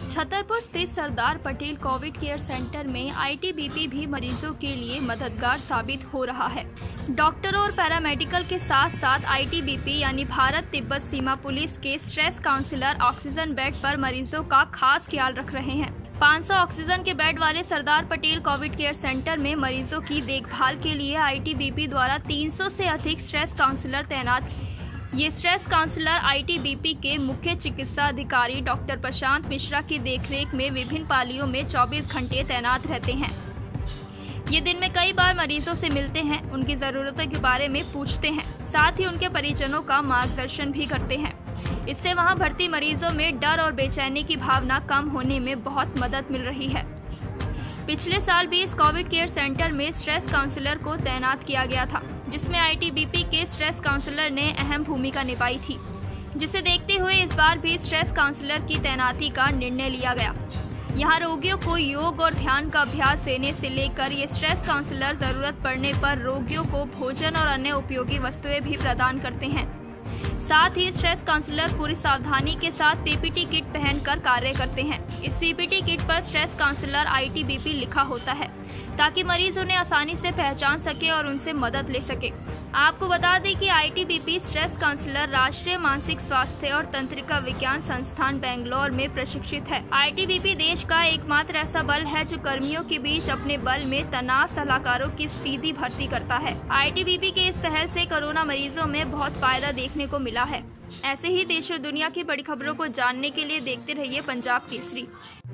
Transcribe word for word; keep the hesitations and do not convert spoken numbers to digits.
छतरपुर स्थित Sardar Patel Covid care centre में I T B P भी मरीजों के लिए मददगार साबित हो रहा है। डॉक्टरों और पैरामेडिकल के साथ साथ आई टी बी पी यानी भारत तिब्बत सीमा पुलिस के स्ट्रेस काउंसलर ऑक्सीजन बेड पर मरीजों का खास ख्याल रख रहे हैं। पाँच सौ ऑक्सीजन के बेड वाले Sardar Patel Covid care centre में मरीजों की देखभाल के लिए आई टी बी पी द्वारा तीन सौ से अधिक स्ट्रेस काउंसलर तैनात। ये stress counsellor I T B P के मुख्य चिकित्सा अधिकारी डॉक्टर प्रशांत मिश्रा की देखरेख में विभिन्न पालियों में चौबीस घंटे तैनात रहते हैं। ये दिन में कई बार मरीजों से मिलते हैं, उनकी जरूरतों के बारे में पूछते हैं, साथ ही उनके परिजनों का मार्गदर्शन भी करते हैं। इससे वहां भर्ती मरीजों में डर और बेचैनी की भावना कम होने में बहुत मदद मिल रही है। पिछले साल भी इस कोविड केयर सेंटर में स्ट्रेस काउंसलर को तैनात किया गया था, जिसमें आई टी बी पी के स्ट्रेस काउंसलर ने अहम भूमिका निभाई थी, जिसे देखते हुए इस बार भी स्ट्रेस काउंसलर की तैनाती का निर्णय लिया गया। यहाँ रोगियों को योग और ध्यान का अभ्यास देने से लेकर ये स्ट्रेस काउंसलर जरूरत पड़ने पर रोगियों को भोजन और अन्य उपयोगी वस्तुएं भी प्रदान करते हैं। साथ ही स्ट्रेस काउंसलर पूरी सावधानी के साथ पी पी टी किट पहनकर कार्य करते हैं। इस पी पी टी किट पर stress counsellor I T B P लिखा होता है, ताकि मरीज उन्हें आसानी से पहचान सके और उनसे मदद ले सके। आपको बता दें कि I T B P stress counsellor राष्ट्रीय मानसिक स्वास्थ्य और तंत्रिका विज्ञान संस्थान बेंगलोर में प्रशिक्षित है। आई टी बी पी देश का एकमात्र ऐसा बल है जो कर्मियों के बीच अपने बल में तनाव सलाहकारों की सीधी भर्ती करता है। आई टी बी पी के इस पहल से कोरोना मरीजों में बहुत फायदा देखने को मिला है। ऐसे ही देश और दुनिया की बड़ी खबरों को जानने के लिए देखते रहिए पंजाब केसरी।